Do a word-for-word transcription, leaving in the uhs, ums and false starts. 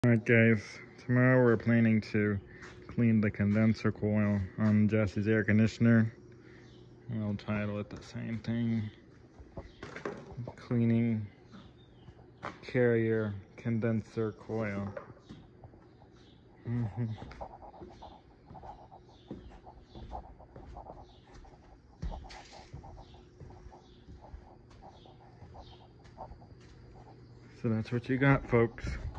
Alright guys, tomorrow we're planning to clean the condenser coil on Jesse's air conditioner. And I'll title it the same thing. Cleaning carrier condenser coil. Mm-hmm. So that's what you got, folks.